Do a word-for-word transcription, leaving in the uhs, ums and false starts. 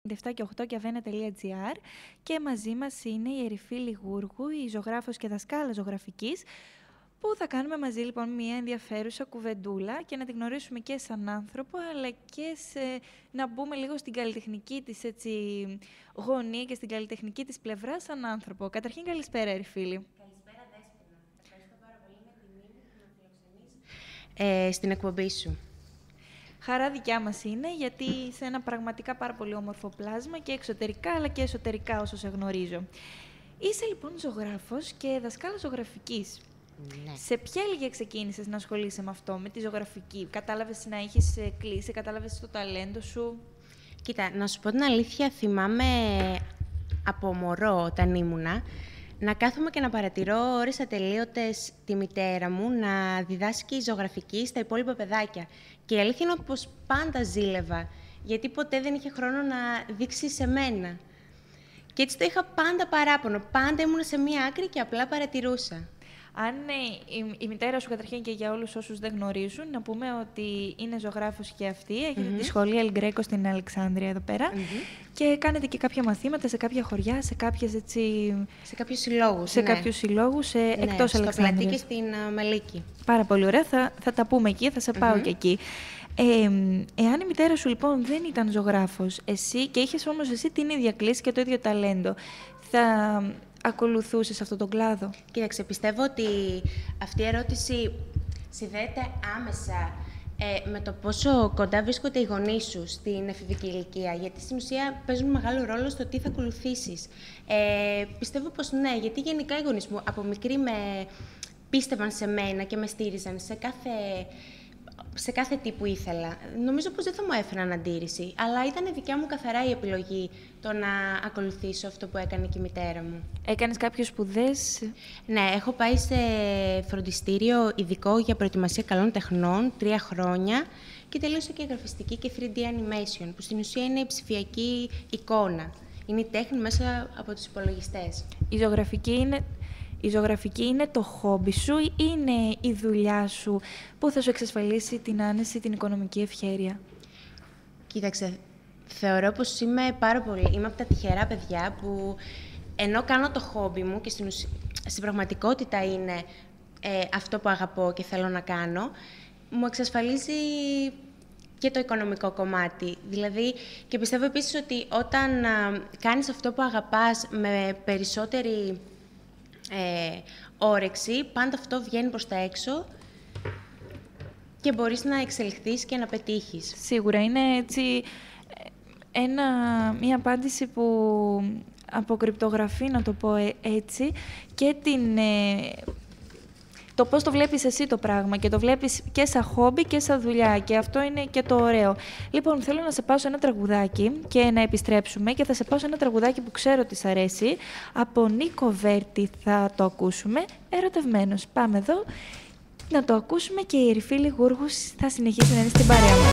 επτά και οκτώ και αβένα τελεία τζι άρ και μαζί μας είναι η Ερυφίλη Γούργου, η ζωγράφος και δασκάλα ζωγραφικής, που θα κάνουμε μαζί λοιπόν μια ενδιαφέρουσα κουβεντούλα και να την γνωρίσουμε και σαν άνθρωπο, αλλά και σε, να μπούμε λίγο στην καλλιτεχνική της έτσι, γωνία και στην καλλιτεχνική της πλευρά σαν άνθρωπο. Καταρχήν, καλησπέρα, Ερυφίλη. Καλησπέρα, Δέσποινα. Ευχαριστώ πάρα πολύ για την τιμή που με φιλοξενείς ε, στην εκπομπή σου. Χαρά δικιά μας είναι, γιατί είσαι ένα πραγματικά πάρα πολύ όμορφο πλάσμα και εξωτερικά αλλά και εσωτερικά, όσο σε γνωρίζω. Είσαι λοιπόν ζωγράφος και δασκάλα ζωγραφικής. Ναι. Σε ποια ηλικία ξεκίνησες να ασχολείσαι με αυτό, με τη ζωγραφική? Κατάλαβες να έχεις κλείσει, κατάλαβες το ταλέντο σου? Κοίτα, να σου πω την αλήθεια, θυμάμαι από μωρό όταν ήμουνα να κάθομαι και να παρατηρώ ώρες ατελείωτες τη μητέρα μου να διδάσκει ζωγραφική στα υπόλοιπα παιδάκια. Και η αλήθεια είναι πως πάντα ζήλευα, γιατί ποτέ δεν είχε χρόνο να δείξει σε μένα. Και έτσι το είχα πάντα παράπονο, πάντα ήμουν σε μία άκρη και απλά παρατηρούσα. Αν ε, η, η μητέρα σου, καταρχήν και για όλους όσους δεν γνωρίζουν, να πούμε ότι είναι ζωγράφος και αυτή. Έχετε Mm-hmm. τη σχολή El Greco στην Αλεξάνδρεια εδώ πέρα. Mm-hmm. Και κάνετε και κάποια μαθήματα σε κάποια χωριά, σε κάποιες έτσι... Σε κάποιους συλλόγους, Σε ναι. κάποιους συλλόγους ε, ναι, εκτός στο Αλεξάνδρειας. Πλατή και στην uh, Μελίκη. Πάρα πολύ ωραία. Θα, θα τα πούμε εκεί, θα σε πάω Mm-hmm. και εκεί. Ε, εάν η μητέρα σου λοιπόν δεν ήταν ζωγράφος, εσύ, και είχες όμως εσύ την ίδια κλίση και το ίδιο ταλέντο, θα ακολουθούσες αυτόν τον κλάδο? Κοίταξε, πιστεύω ότι αυτή η ερώτηση συνδέεται άμεσα ε, με το πόσο κοντά βρίσκονται οι γονείς σου στην εφηβική ηλικία, γιατί στην ουσία παίζουν μεγάλο ρόλο στο τι θα ακολουθήσεις. Ε, πιστεύω πως ναι, γιατί γενικά οι γονείς μου από μικρή με πίστευαν σε μένα και με στήριζαν σε κάθε... σε κάθε τι που ήθελα. Νομίζω πως δεν θα μου έφεραν αντίρρηση, αλλά ήταν δικιά μου καθαρά η επιλογή το να ακολουθήσω αυτό που έκανε και η μητέρα μου. Έκανες κάποιες σπουδές? Ναι, έχω πάει σε φροντιστήριο ειδικό για προετοιμασία καλών τεχνών, τρία χρόνια, και τελείωσα και γραφιστική και θρι ντι animation, που στην ουσία είναι η ψηφιακή εικόνα. Είναι η τέχνη μέσα από τους υπολογιστές. Η ζωγραφική είναι... Η ζωγραφική είναι το χόμπι σου ή είναι η δουλειά σου που θα σου εξασφαλίσει την άνεση, την οικονομική ευχέρεια? Κοίταξε, θεωρώ πως είμαι πάρα πολύ... Είμαι από τα τυχερά παιδιά που ενώ κάνω το χόμπι μου και στην, ουσ... στην πραγματικότητα είναι ε, αυτό που αγαπώ και θέλω να κάνω, μου εξασφαλίζει και το οικονομικό κομμάτι. Δηλαδή, και πιστεύω επίσης ότι όταν α, κάνεις αυτό που αγαπάς με περισσότερη Ε, όρεξη, πάντα αυτό βγαίνει προς τα έξω και μπορείς να εξελιχθείς και να πετύχεις. Σίγουρα είναι έτσι ένα, μια απάντηση που αποκρυπτογραφεί, να το πω έτσι, και την, ε, το πώς το βλέπεις εσύ το πράγμα, και το βλέπεις και σαν χόμπι και σαν δουλειά, και αυτό είναι και το ωραίο. Λοιπόν, θέλω να σε πάω σε ένα τραγουδάκι και να επιστρέψουμε, και θα σε πάω σε ένα τραγουδάκι που ξέρω ότι σ' αρέσει. Από Νίκο Βέρτη θα το ακούσουμε, Ερωτευμένος. Πάμε εδώ να το ακούσουμε και η Ερυφίλη Γούργου θα συνεχίσει να είναι στην παρέα μας.